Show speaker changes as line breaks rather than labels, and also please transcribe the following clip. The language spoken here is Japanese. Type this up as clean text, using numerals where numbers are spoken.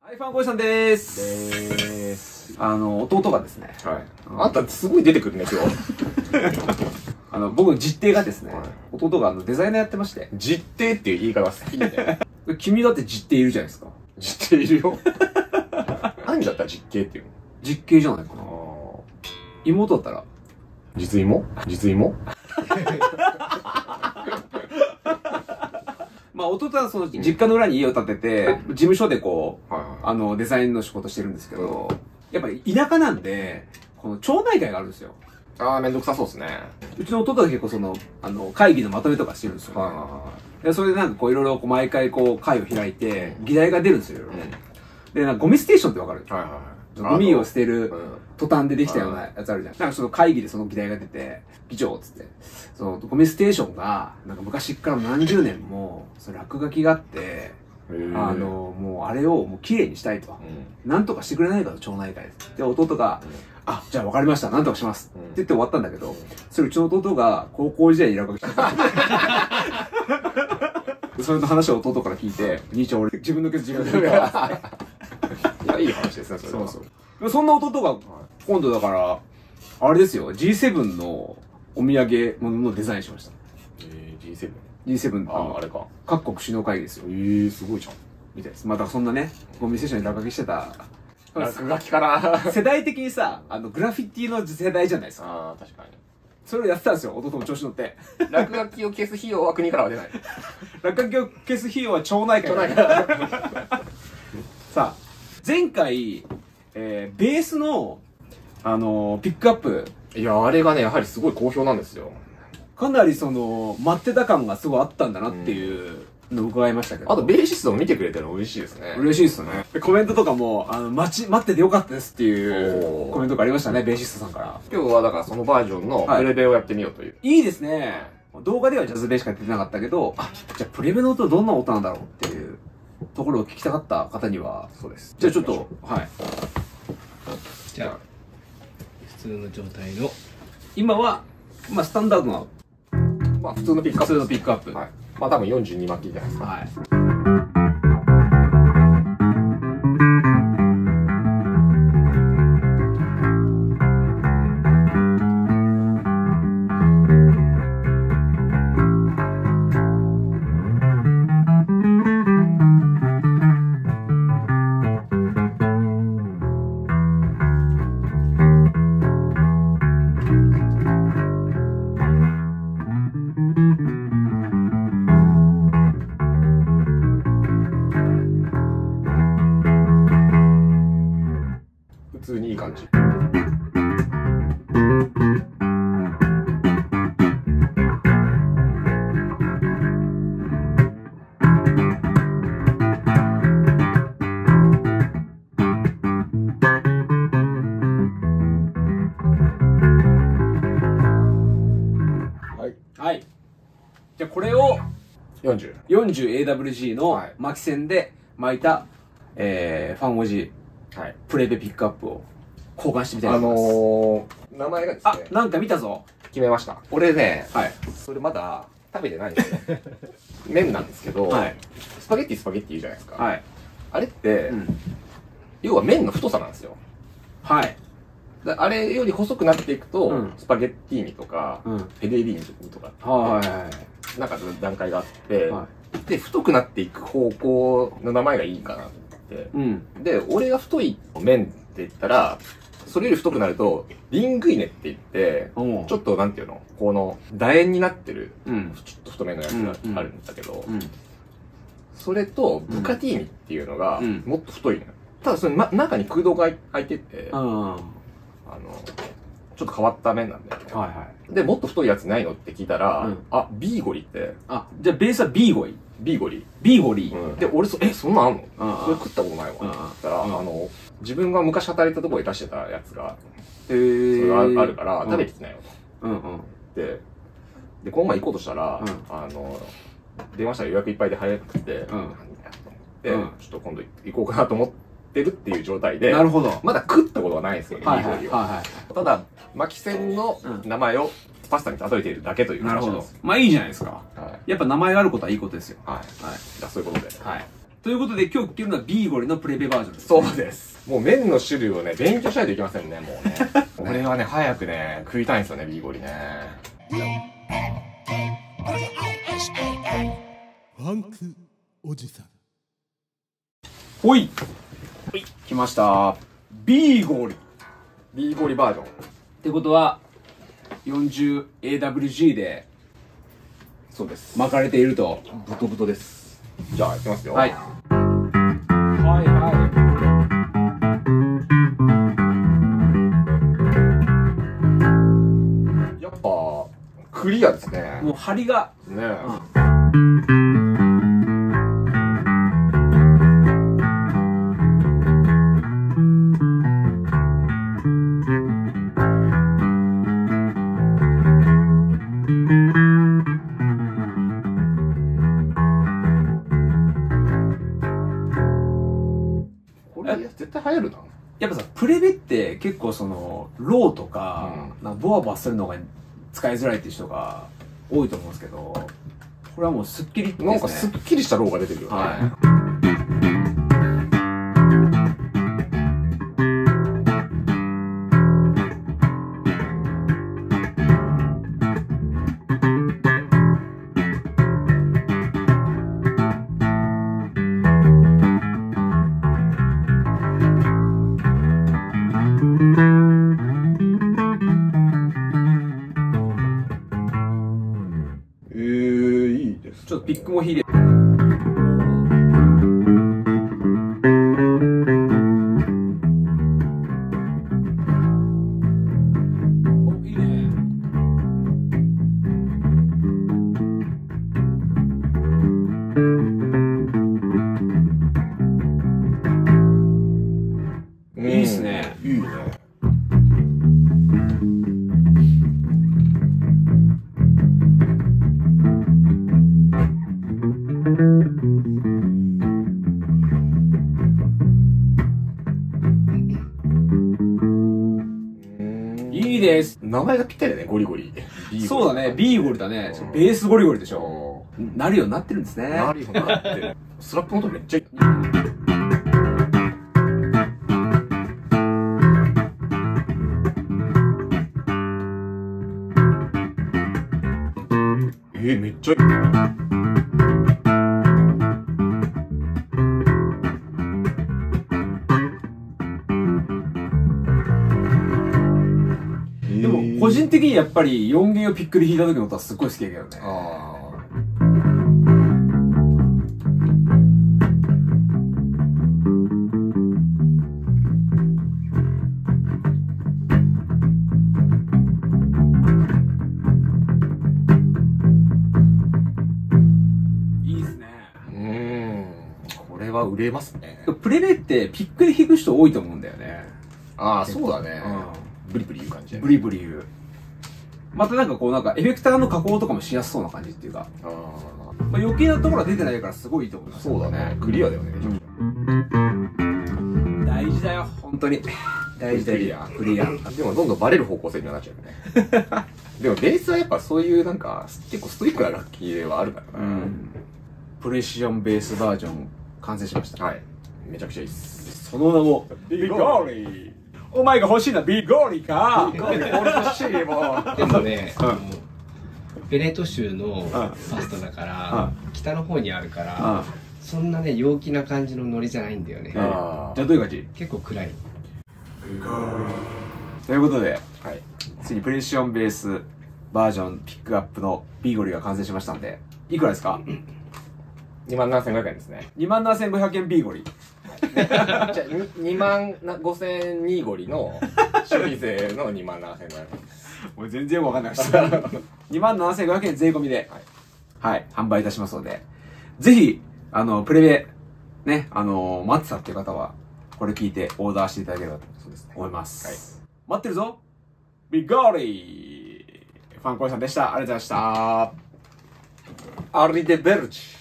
はい、ファンコイさんでーす。弟がですね。
はい。あんたすごい出てくるね、今日。
僕の実弟がですね、
はい
弟がデザイナーやってまして。
実弟っていう言い方好きね。
君だって実弟いるじゃないですか。
実弟いるよ。何だったら実弟っていうの？
実弟じゃないかな。妹だったら
実芋？実芋？
まあ弟はその実家の裏に家を建てて、事務所でこう、
はい
デザインの仕事してるんですけど、やっぱり田舎なんで、この町内会があるんですよ。
ああ、めんどくさそうですね。
うちの弟は結構その、会議のまとめとかしてるんですよ。でそれでなんかこういろいろ毎回こう会を開いて、議題が出るんですよ、いろいろね。で、なんかゴミステーションってわかる？
はいはい。
ゴミを捨てる途端でできたようなやつあるじゃん。なんかその会議でその議題が出て、議長っつって、そのゴミステーションが、なんか昔から何十年も、その落書きがあって、もうあれをもう綺麗にしたいと。なんとかしてくれないかと、町内会で。で、弟が、あ、じゃあ分かりました、なんとかします。って言って終わったんだけど、それうちの弟が高校時代に落書きした。それの話を弟から聞いて、兄ちゃん俺自分のケツ自分でやるから。
いや、いい話ですね、それは。
そうそう。そんな弟が、今度だから、あれですよ、G7 のお土産物のデザインしました。
G7？
G7、
あれか。
各国首脳会議ですよ。
すごいじゃん。
みたいです。まあ、だからそんなね、ゴミステーションに落書きしてた。
落書きから。
世代的にさ、グラフィティの世代じゃないですか。
ああ、確かに。
それをやってたんですよ、弟も調子乗って。
落書きを消す費用は国からは出ない。
落書きを消す費用は町内会。さあ、前回、ベースの、ピックアップ。
いや、あれがね、やはりすごい好評なんですよ。
かなり待ってた感がすごいあったんだなっていうのを伺いましたけど。
あと、ベーシストも見てくれてるの嬉しいですね。
嬉しいですね。でコメントとかも、待っててよかったですっていうコメントがありましたね、ベーシストさんから。
今日はだからそのバージョンのプレベをやってみようという。
いいですね。動画ではジャズベしか出てなかったけど、じゃあプレベの音どんな音なんだろうっていうところを聞きたかった方には。
そうです。
じゃあちょっと、はい。
じゃあ、普通の状態の。
今は、まあスタンダードな。
まあ普通のピックアップ。
普通のピックアップ。
はい。まあ多分42巻きじゃないですか。
はい。
普通にいい感じ。はい。
はい。じゃあこれを、
40。
40AWG の巻き線で巻いた、ファンオジプレベピックアップを交換してみたいと思います。
名前がですね。
なんか見たぞ。
決めました。俺ね、
はい。
それまだ食べてないんですよ。麺なんですけど、
はい。
スパゲッティ言うじゃないですか。
はい。
あれって、要は麺の太さなんですよ。
はい。
あれより細くなっていくと、スパゲッティーニとか、ペデリーニとか、なんか段階があって、で、太くなっていく方向の名前がいいかなと思って、で、俺が太い麺って言ったら、それより太くなると、リングイネって言って、ちょっとなんていうの、この楕円になってる、ちょっと太めのやつがあるんだけど、それとブカティーニっていうのが、もっと太いのよ。ただその中に空洞が開いてて、ちょっと変わった麺なんだよね。で、もっと太いやつないのって聞いたら、ビーゴリって。
じゃあベースはビーゴリ？
ビーゴリ。
ビーゴリ。
で、俺そんなんあんのそれ食ったことないわ。って言ったら、自分が昔働いたところで出してたやつが、それがあるから、食べてきなよと。で、今晩行こうとしたら、電話したら予約いっぱいで早くて、ちょっと今度行こうかなと思ってるっていう状態で、
なるほど。
まだ食ったことはないんですよね、ビーゴリを。ただ、巻き線の名前をパスタに例えているだけという話です。
まあいいじゃないですか。やっぱ名前があることはいいことですよ。
はい。じゃあそういうことで。
はい。 ということで今日聞けるのはビーゴリのプレベバージョンです。
そうです。もう麺の種類をね、勉強しないといけませんね、もうね。これはね、早くね、食いたいんですよね、ビーゴリね。
ファンクおじさん。
ほい。来ました。ビーゴリ。
ビーゴリバージョン。
ってことは、40AWG で
そうです。
巻かれていると。
ブトブトです。じゃあ、いきますよ。
はい。はい
はい。やっぱ、クリアですね。
もう張りが。
ねこれ絶対流行るな。
やっぱさ、プレベって結構その、ローとか、なんかボワボワするのが使いづらいっていう人が多いと思うんですけど、これはもうスッキリですね。
なんかスッキリしたローが出てるよね。
はい。
いいです、ね。
ちょっとピックも弾いて。お、いいね。いいっすね。
いいね。
いいです。
名前がぴったりだね、ゴリゴリ。
そうだね、ビーゴリだね。ベースゴリゴリでしょ。なるようになってるんですね。
なるようになってる。スラップの音めっちゃいい。めっちゃいい。
でも個人的にやっぱり4弦をピックで弾いた時の音はすっごい好きだけどね。いいっすね。
これは売れますね。
プレベってピックで弾く人多いと思うんだよね。
ああ、そうだね。ブリブリ言う感じで。
ブリブリ言う。またなんかこうなんかエフェクターの加工とかもしやすそうな感じっていうか。まあ余計なところは出てないからすごいいいと思います。
そうだね。クリアだよね。
大事だよ、本当に。大事だよ。クリア。
でもどんどんバレる方向性にはなっちゃうよね。でもベースはやっぱそういうなんか結構ストイックな楽器ではあるからな。
プレシオンベースバージョン完成しました。
はい。めちゃくちゃいいっす。
その名も、ビゴーリー。お前が欲しいのはビゴーリーか。
ビゴーリー、俺欲しいもん。
でもね、ベネット州のファストだから、北の方にあるから、そんなね、陽気な感じのノリじゃないんだよね。
じゃあどういう感じ？
結構暗い。
ということで、
はい。
ついにプレシオンベースバージョンピックアップのビーゴリーが完成しましたんで、いくらですか
27,500円ですね。
27,500円ビーゴリー。
じゃあ25,000円ニーゴリの消費税の27,500円です。
もう全然わかんないです。27,500円税込みで、はい、販売いたしますので、ぜひ、プレベ、ね、待ってたっていう方は、これ聞いてオーダーしていただければと思います。はい、待ってるぞビゴーリーファンコイさんでした。ありがとうございました。
アリデベルチ。